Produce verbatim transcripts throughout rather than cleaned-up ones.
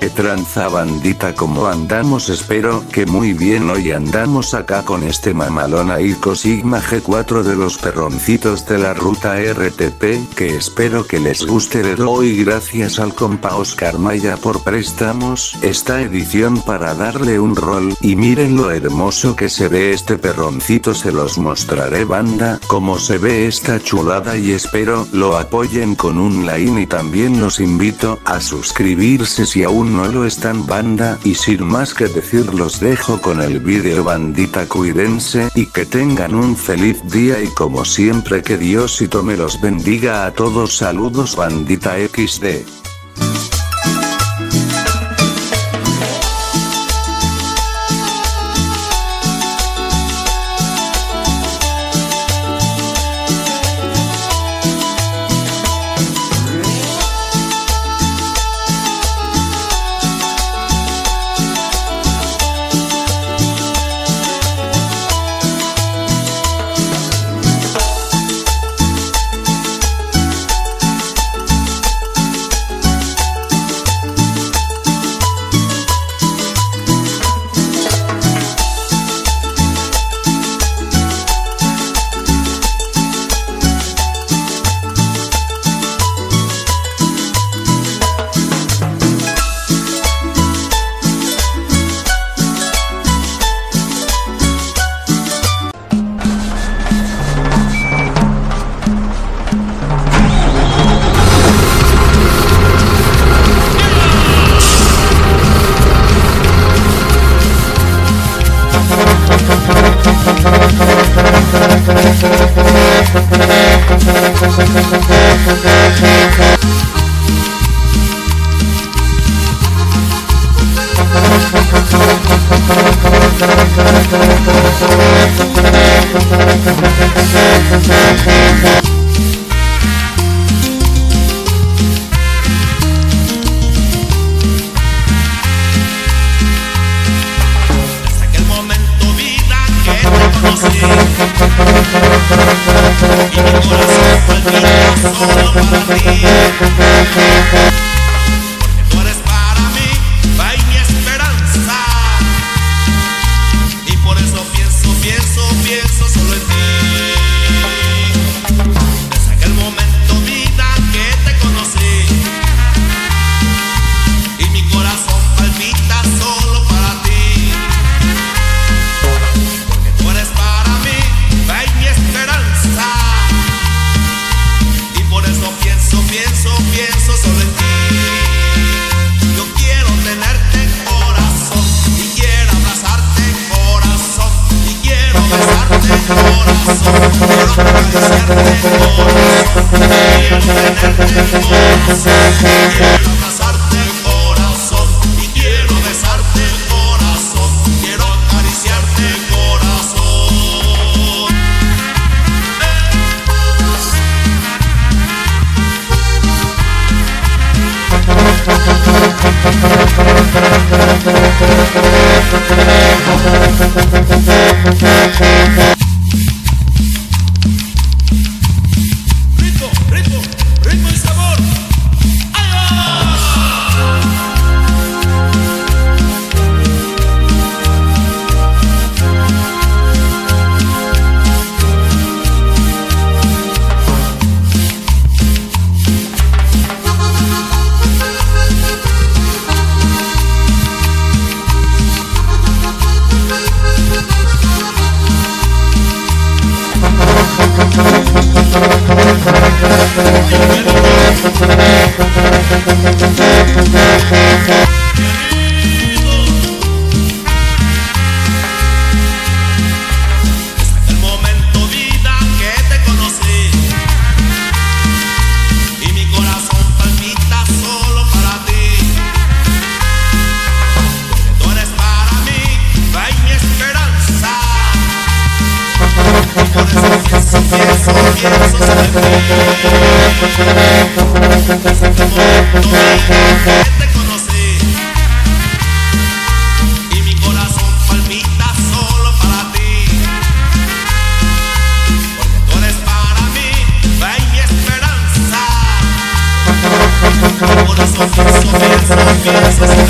¿Qué tranza bandita? ¿Cómo andamos? Espero que muy bien. Hoy andamos acá con este mamalón Aiko Sigma G cuatro de los perroncitos de la ruta R T P, que espero que les guste. Le doy gracias al compa Oscar Maya por prestamos esta edición para darle un rol, y miren lo hermoso que se ve este perroncito. Se los mostraré banda, cómo se ve esta chulada, y espero lo apoyen con un like, y también los invito a suscribirse si aún no lo están banda, y sin más que decir los dejo con el vídeo bandita. Cuídense y que tengan un feliz día, y como siempre que Diosito me los bendiga a todos. Saludos bandita equis de. Por eso pienso, pienso, pienso.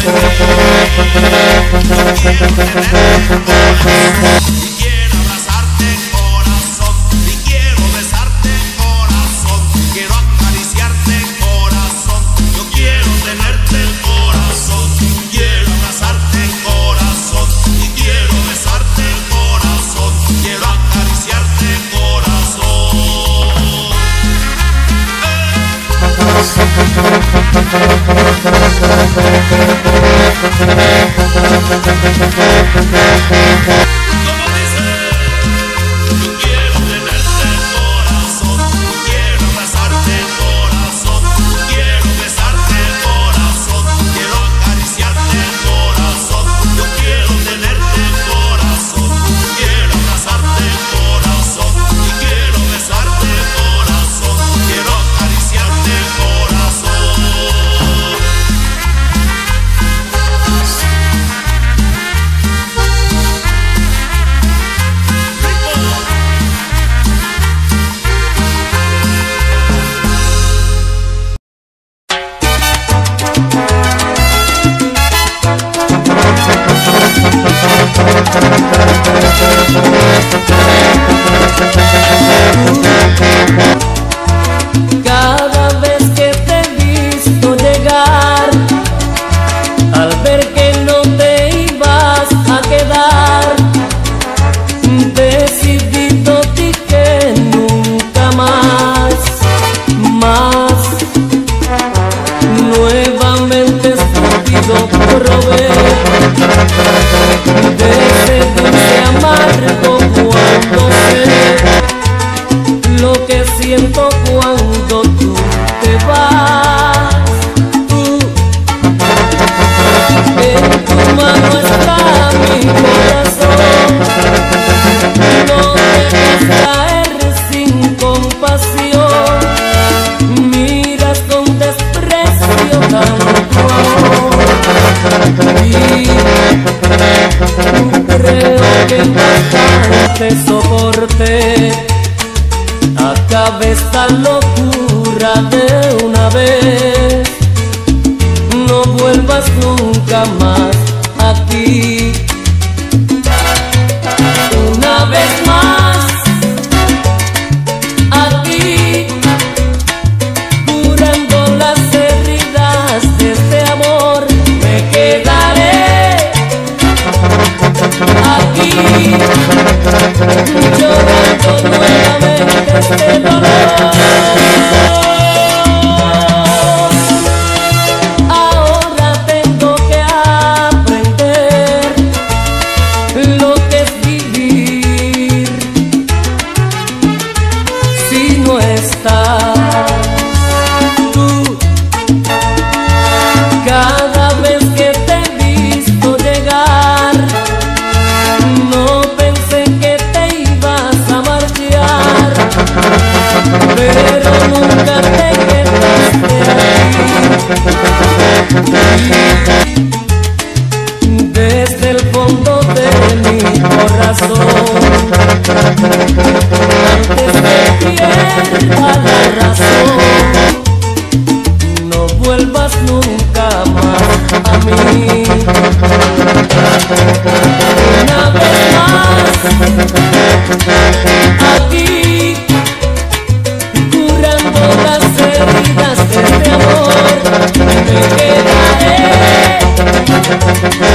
We'll be right back.